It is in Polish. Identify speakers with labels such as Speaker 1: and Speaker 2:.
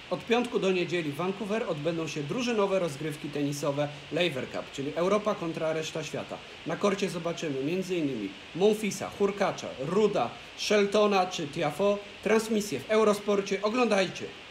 Speaker 1: Od piątku do niedzieli w Vancouver odbędą się drużynowe rozgrywki tenisowe Laver Cup, czyli Europa kontra reszta świata. Na korcie zobaczymy m.in. Monfilsa, Hurkacza, Ruda, Sheltona czy Tiafoe. Transmisję w Eurosporcie oglądajcie!